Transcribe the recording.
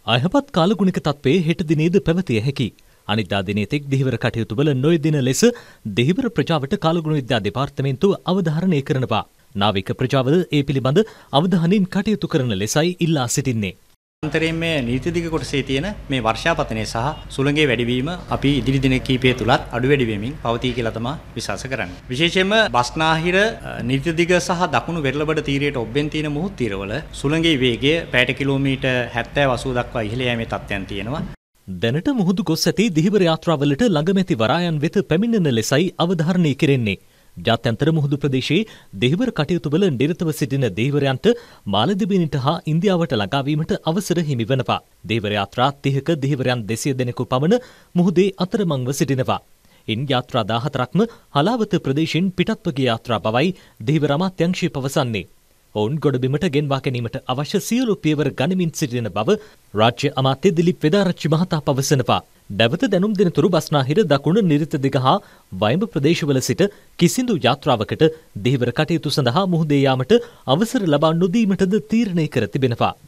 අයහපත් කාලගුණික තත්ත්වයේ හෙට දිනේද පැවතිය හැකි. අනිද්දා දිනේ තෙක් දෙහිවර කටයුතු වල නොයෙදෙන ලෙස දෙහිවර ප්‍රජාවට කාලගුණ විද්‍යා දෙපාර්තමේන්තුව අවධාරණය කරනවා. නාවික ප්‍රජාවද ඒ පිළිබඳ අවධානයෙන් කටයුතු කරන ලෙසයි ඉල්ලා සිටින්නේ. අන්තරයෙන් මේ නීති දිග කොටසේ තියෙන මේ වර්ෂාපතනය සහ සුළඟේ වැඩිවීම අපි ඉදිරි දින කිහිපය තුලත් අඩු වැඩි වෙමින් පවතී කියලා තමයි විශ්වාස කරන්නේ. විශේෂයෙන්ම බස්නාහිර නීති දිග සහ දකුණු වෙරළබඩ තීරයට ඔබ්බෙන් තියෙන මුහුත් තීරවල සුළඟේ වේගය පැයට කිලෝමීටර් 70-80 දක්වා ඉහළ යෑමේ තත්ත්වයන් තියෙනවා. දැනට මුහුදු ගොස් ඇති දෙහිවර යාත්‍රාවලට ළඟමැති වරායන් වෙත පැමිණෙන ලෙසයි අවධාරණය කෙරෙන්නේ. ජාත්‍යන්තර මුහුදු ප්‍රදේශයේ දෙහිවර කටයුතුවල නිරතව සිටින දෙහිවරයන්ට මාලදිවයිනට හා ඉන්දියාවට ළඟාවීමට අවසර හිමි වනවා. දෙහිවර යාත්‍රා 30ක දෙහිවරයන් 200 දෙනෙකු පමණ මුහුදේ අතරමංව සිටිනවා. ඉන් යාත්‍රා 14ක්ම හලාවත ප්‍රදේශයෙන් පිටත්ව ගිය යාත්‍රා බවයි දෙහිවර අමාත්‍යාංශය පවසන්නේ. ඔවුන් ගොඩබිමට ගෙන්වා ගැනීමට අවශ්‍ය සියලු පියවර ගනිමින් සිටින බව රාජ්‍ය අමාත්‍ය දිලිප් වෙදාරච්චි මහතා පවසනවා. නැවත දැනුම් දෙනතුරු බස්නාහිර දකුණ නිරිත දිග හා වයඹ ප්‍රදේශවල සිට කිසිදු යාත්‍රාවකට දෙහිවර කටයුතු සඳහා මුහුදේ යාමට අවසර ලබා නොදීමටද තීරණය කර තිබෙනවා.